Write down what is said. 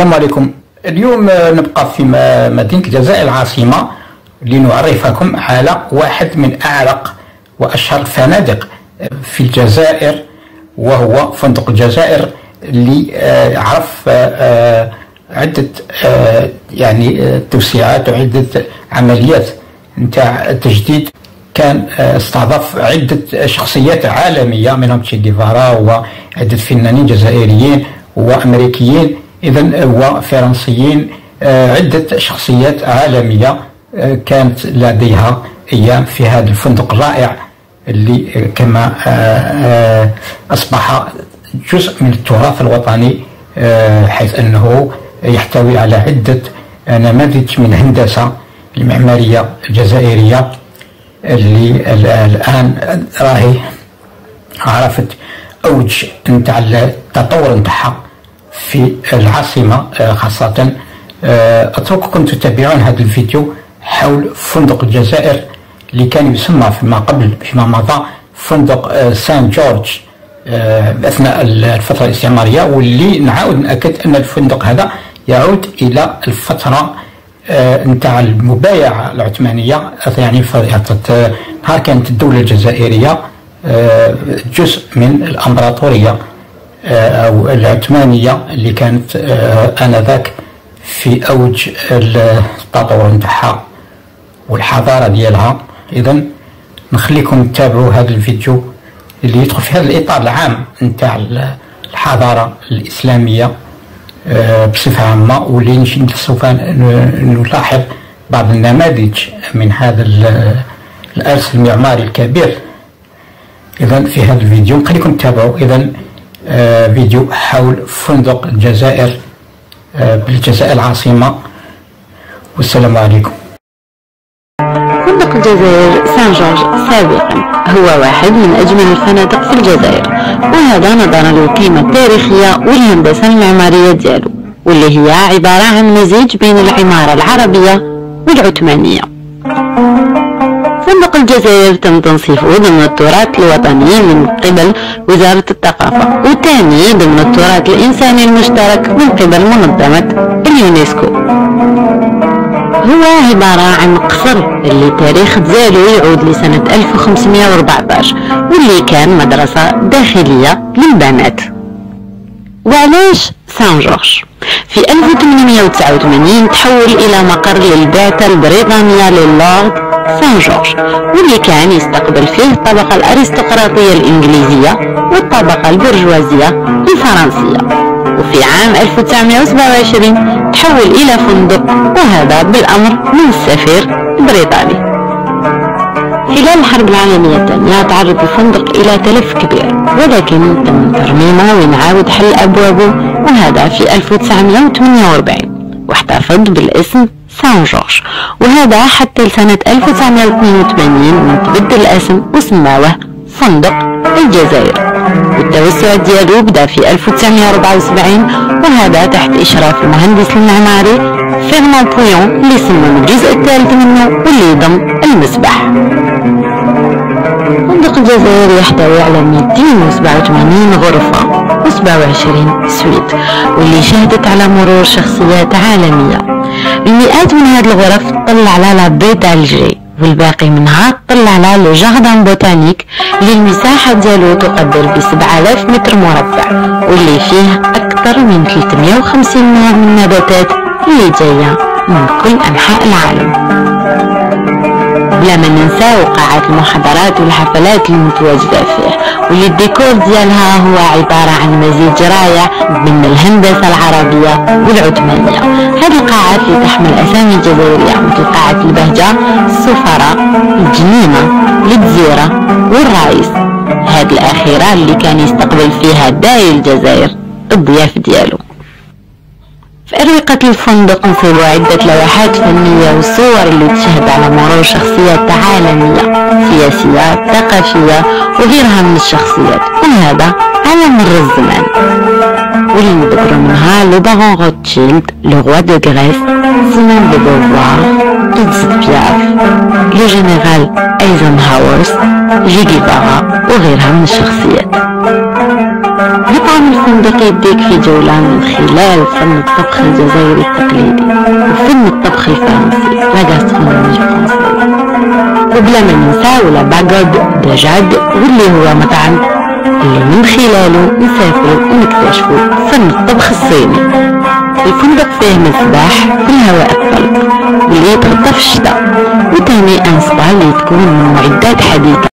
السلام عليكم. اليوم نبقى في مدينة الجزائر العاصمة لنعرفكم على واحد من أعرق وأشهر الفنادق في الجزائر، وهو فندق الجزائر اللي عرف عدة يعني توسيعات وعدة عمليات نتاع تجديد. كان استضاف عدة شخصيات عالمية منهم تشي جيفارا وعدة فنانين جزائريين وأمريكيين إذن وفرنسيين، عدة شخصيات عالمية كانت لديها أيام في هذا الفندق الرائع اللي كما أصبح جزء من التراث الوطني، حيث أنه يحتوي على عدة نماذج من الهندسة المعمارية الجزائرية اللي الآن راهي عرفت أوج نتاع التطور نتاعها في العاصمة خاصة. أترككم تتابعون هذا الفيديو حول فندق الجزائر اللي كان يسمى فيما مضى فندق سان جورج أثناء الفترة الاستعمارية، واللي نعاود نأكد أن الفندق هذا يعود إلى الفترة نتاع المبايعة العثمانية، يعني نهار كانت الدولة الجزائرية جزء من الإمبراطورية أو العثمانية اللي كانت آنذاك في أوج التطور نتاعها والحضارة ديالها. إذن نخليكم تتابعوا هذا الفيديو اللي يدخل في هذا الإطار العام نتاع الحضارة الإسلامية بصفة عامة، واللي سوف نلاحظ بعض النماذج من هذا الإرث المعماري الكبير. إذن في هذا الفيديو نخليكم تتابعوا إذن فيديو حول فندق الجزائر بالجزائر العاصمة، والسلام عليكم. فندق الجزائر سان جورج سابقا هو واحد من أجمل الفنادق في الجزائر، وهذا نظرا للقيمة التاريخية والهندسة المعمارية ديالو، واللي هي عبارة عن مزيج بين العمارة العربية والعثمانية. فندق الجزائر تم تنصيفه ضمن التراث الوطني من قبل وزارة الثقافة، وثاني ضمن التراث الإنساني المشترك من قبل منظمة اليونسكو. هو عبارة عن قصر اللي التاريخ ديالو يعود لسنة 1514، واللي كان مدرسة داخلية للبنات. وعلاش سان جورج؟ في 1889 تحول إلى مقر للبعثة البريطانية للورد سان جورج، واللي كان يستقبل فيه الطبقة الأرستقراطية الإنجليزية والطبقة البرجوازية الفرنسية. وفي عام 1927 تحول إلى فندق، وهذا بالأمر من السفير البريطاني. خلال الحرب العالمية الثانية تعرض الفندق إلى تلف كبير، ولكن تم ترميمه ونعاود حل أبوابه، وهذا في 1948، واحتفظ بالاسم سان جورج، وهذا حتى لسنة 1982 من تبدل الاسم وسماوه فندق الجزائر. والتوسع ديالو بدا في 1974، وهذا تحت إشراف المهندس المعماري فيرنان بويون اللي صمم الجزء الثالث منه واللي يضم المسبح. فندق الجزائر يحتوي على 287 غرفة و27 سويت، واللي شهدت على مرور شخصيات عالمية. المئات من هذه الغرف تطل على لابي دالجي، والباقي منها تطل على لو جاردان بوتانيك اللي المساحة ديالو تقدر ب 7000 متر مربع، واللي فيه أكثر من 350 نوع من النباتات اللي جاية من كل أنحاء العالم. بلا ما ننسى قاعات المحاضرات والحفلات المتواجدة فيه، واللي الديكور ديالها هو عبارة عن مزيج رائع بين الهندسة العربية والعثمانية. هذه القاعات اللي تحمل أسامي جزائرية مثل قاعة البهجة، السفراء، الجنينة، الجزيرة والرئيس، هذه الأخيرة اللي كان يستقبل فيها داعي الجزائر الضياف ديالو. في أروقة الفندق نصيبوا عدة لوحات فنية وصور اللي تشهد على مرور شخصيات عالمية سياسية ثقافية وغيرها من الشخصيات، وهذا على مر الزمان، واللي نذكر منها لو بارون روتشيلد، لو روا دو غريس، سيمون دو بوفوار، إديث بياف، لو جنرال أيزنهاور، جي جيفارا وغيرها من الشخصيات. مطعم الفندق يديك في جولة من خلال فن الطبخ الجزائري التقليدي وفن الطبخ الفرنسي لا غاسترونومي فرونسي، وبلا ما ننسى ولا باغود دجاج واللي هو مطعم اللي من خلاله نسافروا ونكتشفوا فن الطبخ الصيني. الفندق فيه مسبح بالهواء الطلق واللي يتغطى في الشتاء، وتاني ان سبا اللي تكون من معدات حديثة